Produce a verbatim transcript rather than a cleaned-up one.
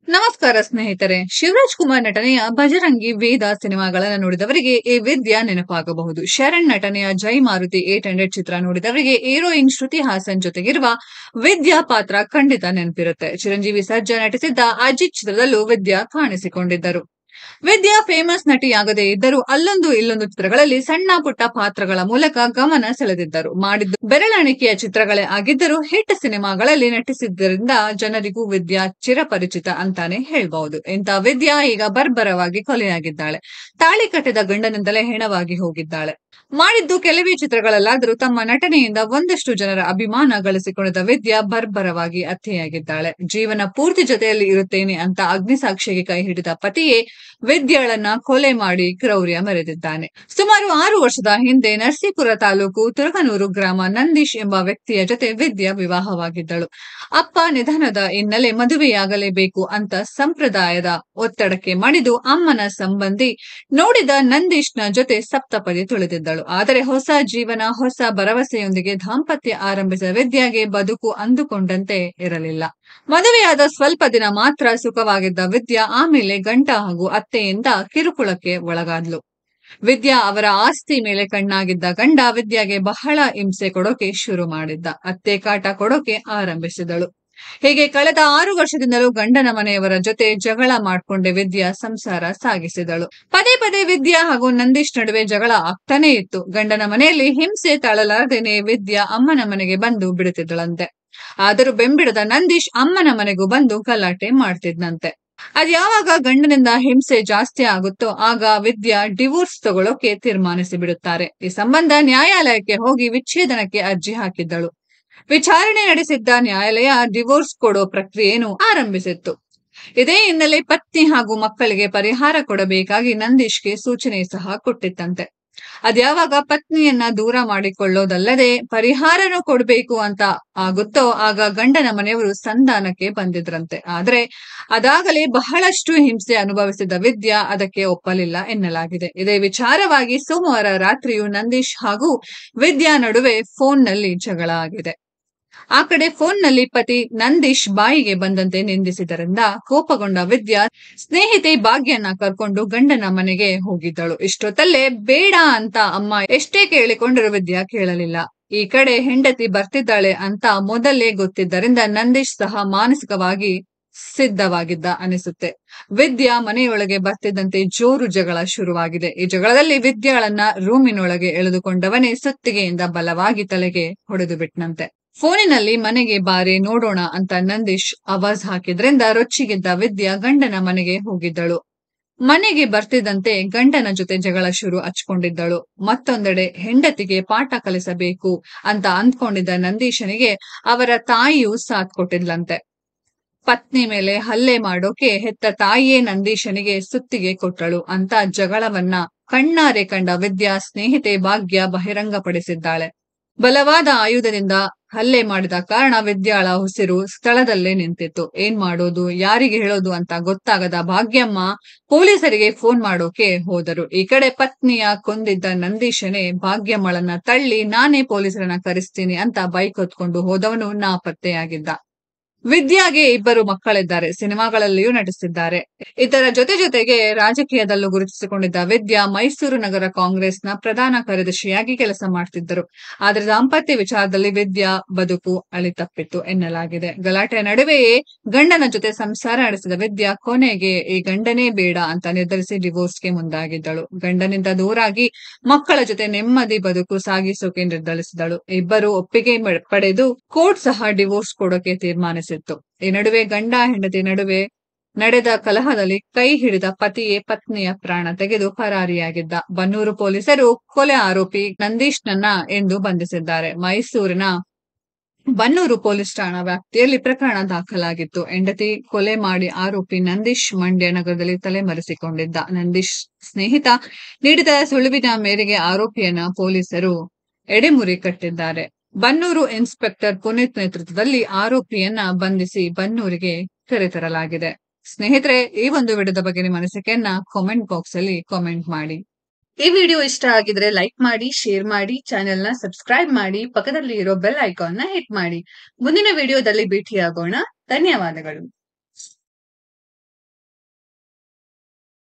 ನಮಸ್ಕಾರ ಸ್ನೇಹಿತರೆ. ಶಿವರಾಜ್ ಕುಮಾರ್ ನಟನೆಯ ಭಜರಂಗಿ, ವೇದ ಸಿನಿಮಾಗಳನ್ನು ನೋಡಿದವರಿಗೆ ಈ ವಿದ್ಯಾ ನೆನಪಾಗಬಹುದು. ಶರಣ್ ನಟನೆಯ ಜೈ ಮಾರುತಿ ಏಟ್ ಹಂಡ್ರೆಡ್ ಚಿತ್ರ ನೋಡಿದವರಿಗೆ ಹೀರೋಯಿನ್ ಶ್ರುತಿ ಹಾಸನ್ ಜೊತೆಗಿರುವ ವಿದ್ಯಾ ಪಾತ್ರ ಖಂಡಿತ ನೆನಪಿರುತ್ತೆ. ಚಿರಂಜೀವಿ ಸರ್ಜಾ ನಟಿಸಿದ್ದ ಅಜಿತ್ ಚಿತ್ರದಲ್ಲೂ ವಿದ್ಯಾ ಕಾಣಿಸಿಕೊಂಡಿದ್ದರು. ವಿದ್ಯಾ ಫೇಮಸ್ ನಟಿಯಾಗದೇ ಇದ್ದರೂ ಅಲ್ಲೊಂದು ಇಲ್ಲೊಂದು ಚಿತ್ರಗಳಲ್ಲಿ ಸಣ್ಣ ಪುಟ್ಟ ಪಾತ್ರಗಳ ಮೂಲಕ ಗಮನ ಸೆಳೆದಿದ್ದರು. ಮಾಡಿದ್ದು ಬೆರಳೆಣಿಕೆಯ ಚಿತ್ರಗಳೇ ಆಗಿದ್ದರೂ ಹಿಟ್ ಸಿನಿಮಾಗಳಲ್ಲಿ ನಟಿಸಿದ್ದರಿಂದ ಜನರಿಗೂ ವಿದ್ಯಾ ಚಿರಪರಿಚಿತ ಅಂತಾನೆ ಹೇಳ್ಬಹುದು. ಇಂಥ ವಿದ್ಯಾ ಈಗ ಬರ್ಬರವಾಗಿ ಕೊಲೆಯಾಗಿದ್ದಾಳೆ. ತಾಳಿ ಕಟ್ಟಿದ ಗಂಡನಿಂದಲೇ ಹೆಣವಾಗಿ ಹೋಗಿದ್ದಾಳೆ. ಮಾಡಿದ್ದು ಕೆಲವೇ ಚಿತ್ರಗಳಲ್ಲಾದರೂ ತಮ್ಮ ನಟನೆಯಿಂದ ಒಂದಷ್ಟು ಜನರ ಅಭಿಮಾನ ಗಳಿಸಿಕೊಂಡಿದ್ದ ವಿದ್ಯಾ ಬರ್ಬರವಾಗಿ ಹತ್ಯೆಯಾಗಿದ್ದಾಳೆ. ಜೀವನ ಪೂರ್ತಿ ಜೊತೆಯಲ್ಲಿ ಇರುತ್ತೇನೆ ಅಂತ ಅಗ್ನಿಸಾಕ್ಷಿಗೆ ಕೈ ಹಿಡಿದ ಪತಿಯೇ ವಿದ್ಯಾಳನ್ನ ಕೊಲೆ ಮಾಡಿ ಕ್ರೌರ್ಯ ಮೆರೆದಿದ್ದಾನೆ. ಸುಮಾರು ಆರು ವರ್ಷದ ಹಿಂದೆ ನರಸೀಪುರ ತಾಲೂಕು ತುರಕನೂರು ಗ್ರಾಮ ನಂದೀಶ್ ಎಂಬ ವ್ಯಕ್ತಿಯ ಜೊತೆ ವಿದ್ಯಾ ವಿವಾಹವಾಗಿದ್ದಳು. ಅಪ್ಪ ನಿಧನದ ಹಿನ್ನೆಲೆ ಮದುವೆಯಾಗಲೇಬೇಕು ಅಂತ ಸಂಪ್ರದಾಯದ ಒತ್ತಡಕ್ಕೆ ಮಣಿದು ಅಮ್ಮನ ಸಂಬಂಧಿ ನೋಡಿದ ನಂದೀಶ್ನ ಜೊತೆ ಸಪ್ತಪದಿ ತುಳಿದಿದ್ದಳು. ಆದರೆ ಹೊಸ ಜೀವನ, ಹೊಸ ಭರವಸೆಯೊಂದಿಗೆ ದಾಂಪತ್ಯ ಆರಂಭಿಸಿದ ವಿದ್ಯಾಗೆ ಬದುಕು ಅಂದುಕೊಂಡಂತೆ ಇರಲಿಲ್ಲ. ಮದುವೆಯಾದ ಸ್ವಲ್ಪ ದಿನ ಮಾತ್ರ ಸುಖವಾಗಿದ್ದ ವಿದ್ಯಾ ಆಮೇಲೆ ಗಂಡ ಹಾಗೂ ಅತ್ತೆಯಿಂದ ಕಿರುಕುಳಕ್ಕೆ ಒಳಗಾದ್ಲು. ವಿದ್ಯಾ ಅವರ ಆಸ್ತಿ ಮೇಲೆ ಕಣ್ಣಾಗಿದ್ದ ಗಂಡ ವಿದ್ಯಾಗೆ ಬಹಳ ಹಿಂಸೆ ಕೊಡೋಕೆ ಶುರು ಮಾಡಿದ್ದ. ಅತ್ತೆ ಕಾಟ ಕೊಡೋಕೆ ಆರಂಭಿಸಿದಳು. ಹೀಗೆ ಕಳೆದ ಆರು ವರ್ಷದಿಂದಲೂ ಗಂಡನ ಮನೆಯವರ ಜೊತೆ ಜಗಳ ಮಾಡ್ಕೊಂಡೆ ವಿದ್ಯಾ ಸಂಸಾರ ಸಾಗಿಸಿದಳು. ಪದೇ ಪದೇ ವಿದ್ಯಾ ಹಾಗೂ ನಂದೀಶ್ ನಡುವೆ ಜಗಳ ಆಗ್ತಾನೆ ಇತ್ತು. ಗಂಡನ ಮನೆಯಲ್ಲಿ ಹಿಂಸೆ ತಾಳಲಾರದೇನೆ ವಿದ್ಯಾ ಅಮ್ಮನ ಮನೆಗೆ ಬಂದು ಬಿಡುತ್ತಿದ್ದಳಂತೆ. ಆದರೂ ಬೆಂಬಿಡದ ನಂದೀಶ್ ಅಮ್ಮನ ಮನೆಗೂ ಬಂದು ಗಲಾಟೆ ಮಾಡ್ತಿದ್ನಂತೆ. ಅದ್ಯಾವಾಗ ಗಂಡನಿಂದ ಹಿಂಸೆ ಜಾಸ್ತಿ ಆಗುತ್ತೋ ಆಗ ವಿದ್ಯಾ ಡಿವೋರ್ಸ್ ತಗೊಳ್ಳೋಕೆ ತೀರ್ಮಾನಿಸಿ ಬಿಡುತ್ತಾರೆ. ಈ ಸಂಬಂಧ ನ್ಯಾಯಾಲಯಕ್ಕೆ ಹೋಗಿ ವಿಚ್ಛೇದನಕ್ಕೆ ಅರ್ಜಿ ಹಾಕಿದ್ದಳು. ವಿಚಾರಣೆ ನಡೆಸಿದ್ದ ನ್ಯಾಯಾಲಯ ಡಿವೋರ್ಸ್ ಕೊಡೋ ಪ್ರಕ್ರಿಯೆಯನ್ನು ಆರಂಭಿಸಿತ್ತು. ಇದೇ ಹಿನ್ನೆಲೆ ಪತ್ನಿ ಹಾಗೂ ಮಕ್ಕಳಿಗೆ ಪರಿಹಾರ ಕೊಡಬೇಕಾಗಿ ನಂದೀಶ್ಗೆ ಸೂಚನೆ ಸಹ ಕೊಟ್ಟಿತ್ತಂತೆ. ಅದ್ಯಾವಾಗ ಪತ್ನಿಯನ್ನ ದೂರ ಮಾಡಿಕೊಳ್ಳೋದಲ್ಲದೆ ಪರಿಹಾರನೂ ಕೊಡ್ಬೇಕು ಅಂತ ಆಗುತ್ತೋ ಆಗ ಗಂಡನ ಮನೆಯವರು ಸಂಧಾನಕ್ಕೆ ಬಂದಿದ್ರಂತೆ. ಆದ್ರೆ ಅದಾಗಲೇ ಬಹಳಷ್ಟು ಹಿಂಸೆ ಅನುಭವಿಸಿದ ವಿದ್ಯಾ ಅದಕ್ಕೆ ಒಪ್ಪಲಿಲ್ಲ ಎನ್ನಲಾಗಿದೆ. ಇದೇ ವಿಚಾರವಾಗಿ ಸೋಮವಾರ ರಾತ್ರಿಯೂ ನಂದೀಶ್ ಹಾಗೂ ವಿದ್ಯಾ ನಡುವೆ ಫೋನ್ ನಲ್ಲಿ ಜಗಳ ಆಗಿದೆ. ಆ ಕಡೆ ಫೋನ್ ನಲ್ಲಿ ಪತಿ ನಂದೀಶ್ ಬಾಯಿಗೆ ಬಂದಂತೆ ನಿಂದಿಸಿದರಿಂದ ಕೋಪಗೊಂಡ ವಿದ್ಯಾ ಸ್ನೇಹಿತೆ ಭಾಗ್ಯನ ಕರ್ಕೊಂಡು ಗಂಡನ ಮನೆಗೆ ಹೋಗಿದ್ದಳು. ಇಷ್ಟೊತ್ತಲ್ಲೇ ಬೇಡ ಅಂತ ಅಮ್ಮ ಎಷ್ಟೇ ಕೇಳಿಕೊಂಡರೂ ವಿದ್ಯಾ ಕೇಳಲಿಲ್ಲ. ಈ ಕಡೆ ಹೆಂಡತಿ ಬರ್ತಿದ್ದಾಳೆ ಅಂತ ಮೊದಲೇ ಗೊತ್ತಿದ್ದರಿಂದ ನಂದೀಶ್ ಸಹ ಮಾನಸಿಕವಾಗಿ ಸಿದ್ಧವಾಗಿದ್ದ ಅನಿಸುತ್ತೆ. ವಿದ್ಯಾ ಮನೆಯೊಳಗೆ ಬರ್ತಿದ್ದಂತೆ ಜೋರು ಜಗಳ ಶುರುವಾಗಿದೆ. ಈ ಜಗಳದಲ್ಲಿ ವಿದ್ಯಾಳನ್ನ ರೂಮಿನೊಳಗೆ ಎಳೆದುಕೊಂಡವನೇ ಸುತ್ತಿಗೆಯಿಂದ ಬಲವಾಗಿ ತಲೆಗೆ ಹೊಡೆದು ಬಿಟ್ನಂತೆ. ಫೋನಿನಲ್ಲಿ ಮನೆಗೆ ಬಾರೆ ನೋಡೋಣ ಅಂತ ನಂದೀಶ್ ಆವಾಜ್ ಹಾಕಿದ್ರಿಂದ ರೊಚ್ಚಿಗೆದ್ದ ವಿದ್ಯಾ ಗಂಡನ ಮನೆಗೆ ಹೋಗಿದ್ದಳು. ಮನೆಗೆ ಬರ್ತಿದ್ದಂತೆ ಗಂಡನ ಜೊತೆ ಜಗಳ ಶುರು ಹಚ್ಕೊಂಡಿದ್ದಳು. ಮತ್ತೊಂದೆಡೆ ಹೆಂಡತಿಗೆ ಪಾಠ ಕಲಿಸಬೇಕು ಅಂತ ಅಂದ್ಕೊಂಡಿದ್ದ ನಂದೀಶನಿಗೆ ಅವರ ತಾಯಿಯೂ ಸಾಥ್ ಕೊಟ್ಟಿದ್ಲಂತೆ. ಪತ್ನಿ ಮೇಲೆ ಹಲ್ಲೆ ಮಾಡೋಕೆ ಹೆತ್ತ ತಾಯಿಯೇ ನಂದೀಶನಿಗೆ ಸುತ್ತಿಗೆ ಕೊಟ್ಟಳು ಅಂತ ಜಗಳವನ್ನ ಕಣ್ಣಾರೆ ಕಂಡ ವಿದ್ಯಾ ಸ್ನೇಹಿತೆ ಭಾಗ್ಯ ಬಹಿರಂಗಪಡಿಸಿದ್ದಾಳೆ. ಬಲವಾದ ಆಯುಧದಿಂದ ಹಲ್ಲೆ ಮಾಡಿದ ಕಾರಣ ವಿದ್ಯಾಳ ಉಸಿರು ಸ್ಥಳದಲ್ಲೇ ನಿಂತಿತ್ತು. ಏನ್ ಮಾಡೋದು, ಯಾರಿಗೆ ಹೇಳೋದು ಅಂತ ಗೊತ್ತಾಗದ ಭಾಗ್ಯಮ್ಮ ಪೊಲೀಸರಿಗೆ ಫೋನ್ ಮಾಡೋಕೆ ಹೋದರು. ಈ ಕಡೆ ಪತ್ನಿಯ ಕೊಂದಿದ್ದ ನಂದೀಶನೇ ಭಾಗ್ಯಮ್ಮಳನ್ನ ತಳ್ಳಿ ನಾನೇ ಪೊಲೀಸರನ್ನ ಕರೆಸ್ತೀನಿ ಅಂತ ಬೈಕ್ ಹೊತ್ಕೊಂಡು ಹೋದವನು ನಾಪತ್ತೆಯಾಗಿದ್ದ. ವಿದ್ಯಾಗೆ ಇಬ್ಬರು ಮಕ್ಕಳಿದ್ದಾರೆ. ಸಿನಿಮಾಗಳಲ್ಲಿಯೂ ನಟಿಸಿದ್ದಾರೆ. ಇದರ ಜೊತೆ ಜೊತೆಗೆ ರಾಜಕೀಯದಲ್ಲೂ ಗುರುತಿಸಿಕೊಂಡಿದ್ದ ವಿದ್ಯಾ ಮೈಸೂರು ನಗರ ಕಾಂಗ್ರೆಸ್ನ ಪ್ರಧಾನ ಕಾರ್ಯದರ್ಶಿಯಾಗಿ ಕೆಲಸ ಮಾಡ್ತಿದ್ದರು. ಆದ್ರೆ ದಾಂಪತ್ಯ ವಿಚಾರದಲ್ಲಿ ವಿದ್ಯಾ ಬದುಕು ಅಳಿತಪ್ಪಿತ್ತು ಎನ್ನಲಾಗಿದೆ. ಗಲಾಟೆ ನಡುವೆಯೇ ಗಂಡನ ಜೊತೆ ಸಂಸಾರ ನಡೆಸಿದ ವಿದ್ಯಾ ಕೊನೆಗೆ ಈ ಗಂಡನೇ ಬೇಡ ಅಂತ ನಿರ್ಧರಿಸಿ ಡಿವೋರ್ಸ್ಗೆ ಮುಂದಾಗಿದ್ದಳು. ಗಂಡನಿಂದ ದೂರಾಗಿ ಮಕ್ಕಳ ಜೊತೆ ನೆಮ್ಮದಿ ಬದುಕು ಸಾಗಿಸೋಕೆ ನಿರ್ಧರಿಸಿದಳು. ಇಬ್ಬರು ಒಪ್ಪಿಗೆ ಪಡೆದು ಕೋರ್ಟ್ ಸಹ ಡಿವೋರ್ಸ್ ಕೊಡೋಕೆ ತೀರ್ಮಾನಿಸಿತ್ತು. ಈ ನಡುವೆ ಗಂಡ ಹೆಂಡತಿ ನಡುವೆ ನಡೆದ ಕಲಹದಲ್ಲಿ ಕೈ ಹಿಡಿದ ಪತಿಯೇ ಪತ್ನಿಯ ಪ್ರಾಣ ತೆಗೆದು ಪರಾರಿಯಾಗಿದ್ದ. ಬನ್ನೂರು ಪೊಲೀಸರು ಕೊಲೆ ಆರೋಪಿ ನಂದೀಶ್ನನ್ನ ಎಂದು ಬಂಧಿಸಿದ್ದಾರೆ. ಮೈಸೂರಿನ ಬನ್ನೂರು ಪೊಲೀಸ್ ಠಾಣಾ ವ್ಯಾಪ್ತಿಯಲ್ಲಿ ಪ್ರಕರಣ ದಾಖಲಾಗಿತ್ತು. ಹೆಂಡತಿ ಕೊಲೆ ಮಾಡಿ ಆರೋಪಿ ನಂದೀಶ್ ಮಂಡ್ಯ ನಗರದಲ್ಲಿ ತಲೆಮರೆಸಿಕೊಂಡಿದ್ದ. ನಂದೀಶ್ ಸ್ನೇಹಿತ ನೀಡಿದ ಸುಳಿವಿನ ಮೇರೆಗೆ ಆರೋಪಿಯನ್ನ ಪೊಲೀಸರು ಎಡೆಮುರಿ ಕಟ್ಟಿದ್ದಾರೆ. ಬನ್ನೂರು ಇನ್ಸ್ಪೆಕ್ಟರ್ ಪುನೀತ್ ನೇತೃತ್ವದಲ್ಲಿ ಆರೋಪಿಯನ್ನ ಬಂಧಿಸಿ ಬನ್ನೂರಿಗೆ ಕರೆತರಲಾಗಿದೆ. ಸ್ನೇಹಿತರೆ, ಈ ಒಂದು ವಿಡಿಯೋದ ಬಗ್ಗೆ ನಿಮ್ಮ ಅನಿಸಿಕೆಯನ್ನ ಕಾಮೆಂಟ್ ಬಾಕ್ಸ್ ಅಲ್ಲಿ ಕಾಮೆಂಟ್ ಮಾಡಿ. ಈ ವಿಡಿಯೋ ಇಷ್ಟ ಆಗಿದ್ರೆ ಲೈಕ್ ಮಾಡಿ, ಶೇರ್ ಮಾಡಿ, ಚಾನೆಲ್ ನ ಸಬ್ಸ್ಕ್ರೈಬ್ ಮಾಡಿ, ಪಕ್ಕದಲ್ಲಿ ಇರೋ ಬೆಲ್ ಐಕಾನ್ ನ ಹಿಟ್ ಮಾಡಿ. ಮುಂದಿನ ವಿಡಿಯೋದಲ್ಲಿ ಭೇಟಿಯಾಗೋಣ. ಧನ್ಯವಾದಗಳು.